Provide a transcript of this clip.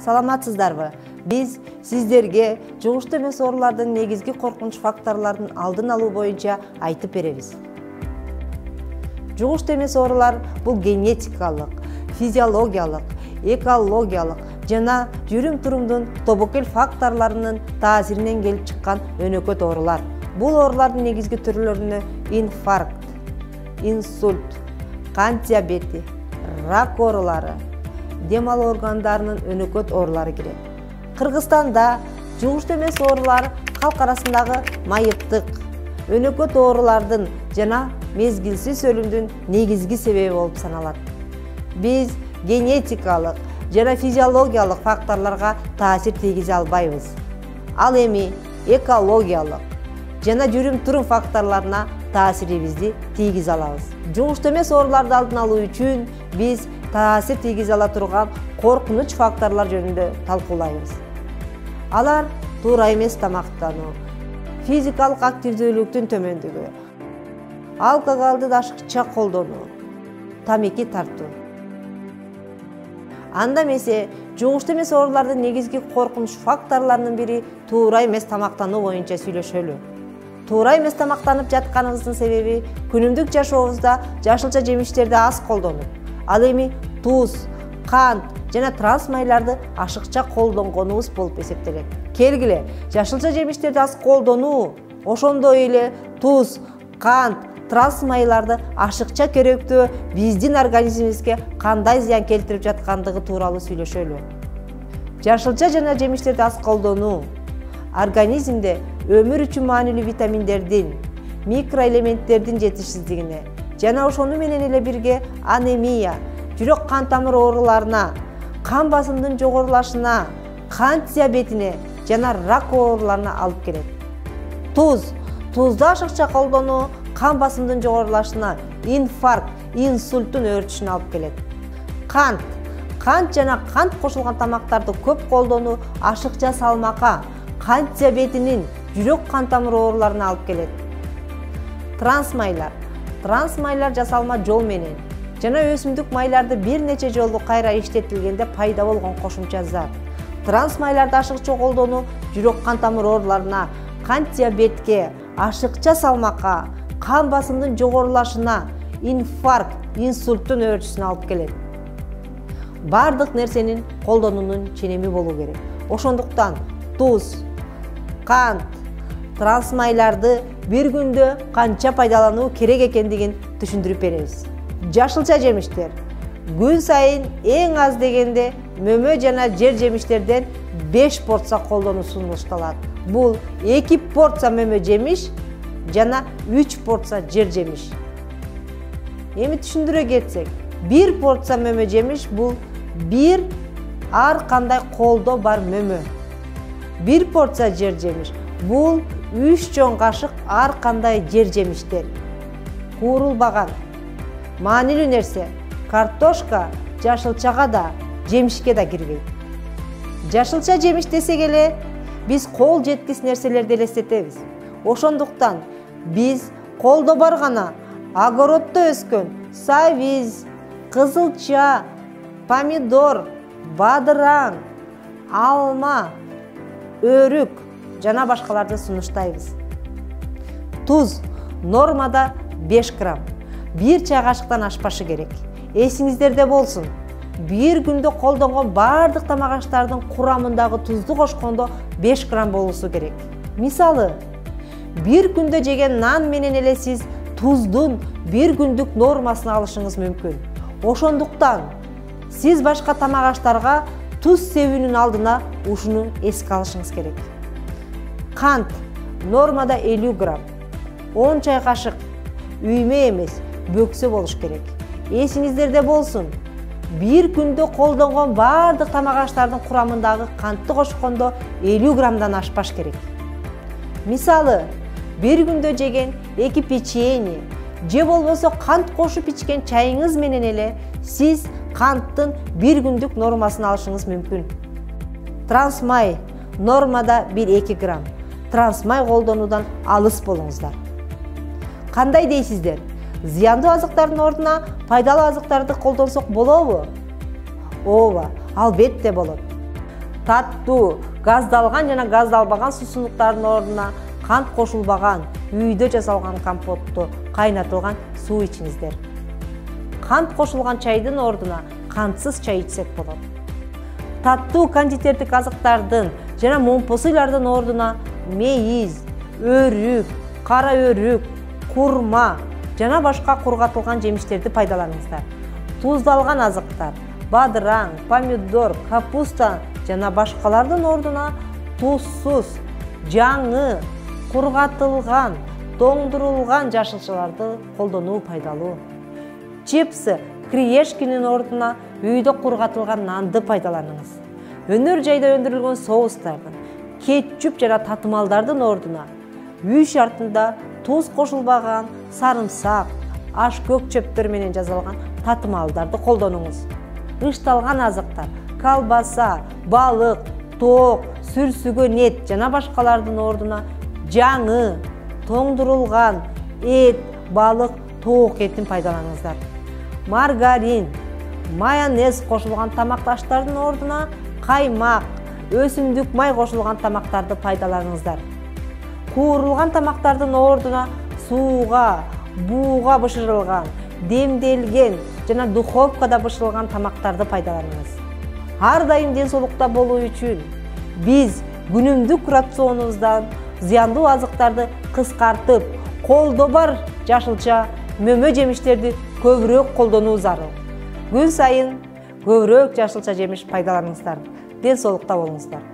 Саламатсыздарбы? Биз сиздерге жугуштуу эмес оорулардын негизги коркунуч факторлорунун алдын алуу боюнча айтып беребиз. Жугуштуу эмес оорулар бул генетикалык, физиологиялык, экологиялык жана жүрүм-турумдун тобокел факторлорунун таасиринен келип чыккан өнөкөт оорулар. Бул оорулардын негизги түрлөрүнө инфаркт, инсульт, кант диабети, рак оорулары, дем алуу органдарынын өнөкөт оорулары кирет. Кыргызстанда жугуштуу эмес оорулар калк арасындагы майыптык, өнөкөт оорулардын жана мезгилсиз өлүмдүн негизги себеби болуп саналат. Биз генетикалык жана физиологиялык факторлорго таасир тийгизе албайбыз. Ал эми экологиялык жана жүрүм-турум факторлоруна таасирибизди тийгизе алабыз. Жугуштуу эмес ооруларды алдын алуу үчүн биз таасир тийгизе ала турган коркунуч факторлор жөнүндө талкуулайбыз. Алар туура эмес тамактануу, физикалык активдүүлүктүн төмөндүгү, алкоголду ашыкча колдонуу, тамеки тартуу. Анда эмесе жугуштуу эмес оорулардын негизги коркунуч факторлорунун бири туура эмес тамактануу боюнча сүйлөшөлү. Туура эмес тамактанып жатканыбыздын себеби күнүмдүк жашообузда жашылча жемиштерди аз колдонуп, ал эми туз, кант жана трансмайларды ашыкча колдонгонубуз болуп эсептелет. Келгиле, жашылча жемиштерди аз колдонуу, ошондой эле туз, кант, трансмайларды ашыкча керектөө биздин организмибизге кандай зыян келтирип жаткандыгы тууралуу сүйлөшөлү. Жашылча жана жемиштерди аз колдонуу организмде өмүр үчүн маанилүү витаминдердин, микроэлементтердин жетишсиздигине жана ошону менен эле бирге анемия, жүрөк кан тамыр ооруларына, кан басымдын жогорулашына, кант диабетине жана рак ооруларына алып келет. Тузду ашыкча колдонуу кан басымдын жогорулашына, инфаркт, инсульттун өөрчүшүнө алып келет. Кант жана кант кошулган тамактарды көп колдонуу ашыкча салмакка, кант диабетинин, жүрөк кан тамыр ооруларына алып келет. Трансмайлар жасалма жол менен жана өсүмдүк майларды бир нече жолу кайра иштетилгенде пайда болгон кошумча зат. Трансмайларды ашыкча колдонуу жүрөк кан тамыр ооруларына, кант диабетке, ашыкча салмакка, кан басымдын жогорулашына, инфаркт, инсульттун өөрчүсүнө алып келет. Бардык нерсенин колдонуунун ченеми болуу керек. Ошондуктан туз, кант, трансмайларды бир күндө канча пайдалануу керек экендигин түшүндүрүп беребиз. Жашылча жемиштер күн сайын эң аз дегенде мөмө жана жер жемиштерден 5 порция колдонуу сунушталат. Бул 2 порция мөмө жемиш жана 3 порция жер жемиш. Эми түшүндүрө кетсек, 1 порция мөмө жемиш бул бир ар кандай колдо бар мөмө. 1 порция жер жемиш бул 3 чоң кашык ар кандай жер жемиштер. Куурулбаган маанилүү нерсе, картошка жашылчага да, жемишке да кирбейт. Жашылча жемиш десек эле, биз кол жеткис нерселерди элестетебиз. Ошондуктан биз колдо бар гана огороддо өскөн сабиз, кызылча, помидор, бадыраң, алма, өрүк жана башкаларды сунуштайбыз. Туз нормада 5 грамм. 1 чай кашыктан ашпашы керек. Эсиңиздерде болсун. Bir күндө колдонгон бардык тамак аштардын курамындагы тузду кошкондо 5 грамм болуусу керек. Мисалы, bir күндө жеген нан менен эле сиз туздун 1 күндүк нормасын алышыңыз мүмкүн. Ошондуктан сиз башка тамак аштарга туз себүүнүн алдына ушуну эске алышыңыз керек. Кант нормада 50 грамм. 10 чай кашык үймө эмес, бөксө болуш керек. Эсиңиздерде болсун. Bir күндө колдонгон бардык тамак аштардын курамындагы кантты кошкондо 50 граммдан ашпаш керек. Мисалы, bir күндө жеген 2 печенье же болбосо кант кошуп ичкен чайыңыз менен эле сиз канттын 1 күндүк нормасын алышыңыз мүмкүн. Трансмай нормада 1-2 грамм. Трансмай колдонуудан алыс болуңуздар. Кандай дейсиздер? Зыяндуу азыктардын ордуна пайдалуу азыктарды колдонсок болобу? Ооба, албетте болот. таттуу, газдалган жана газдалбаган суусундуктардын ордуна кант кошулбаган, үйдө жасалган компотту, кайнатылган суу ичиңиздер. Кант кошулган чайдын ордуна кантсыз чай ичсек болот. Таттуу кондитердик азыктардын жана момпосуйлардын ордуна мейиз, өрүк, кара өрүк, курма жана башка кургатылган жемиштерди пайдаланыңыздар. Туздалган азыктар, бадыраң, помидор, капуста жана башкалардын ордуна тузсуз, жаңы, кургатылган, тоңдурулган жашылчаларды колдонуу пайдалуу. Чипсы, кириешкинин ордуна үйдө кургатылган нанды пайдаланыңыз. Өнөр жайда өндүрүлгөн соустардын, кетчуп жана татымалдардын ордуна үй шартында туз кошулбаган сарымсак, ашкөк чөптөр менен жасалган татымалдарды колдонуңуз. Ышталган азыктар, колбаса, балык, тоок, сүрсүгөн эт жана башкалардын ордуна жаңы, тоңдурулган эт, балык, тоок этин пайдаланыңыздар. Маргарин, майонез кошулган тамакташтардын ордуна каймак, өсүмдүк май кошулган тамактарды пайдаланыңыздар. Куурулган тамактардын ордуна сууга, бууга бышырылган, демделген жана духовкада бышырылган тамактарды пайдаланыңыз. Ар дайым ден соолукта болуу үчүн биз күнүмдүк рационубуздан зыяндуу азыктарды кыскартып, колдо бар жашылча, мөмө жемиштерди көбүрөөк колдонуу зарыл. Күн сайын көбүрөөк жашылча жемиш пайдаланыңыздар. Ден соолукта болуңуздар.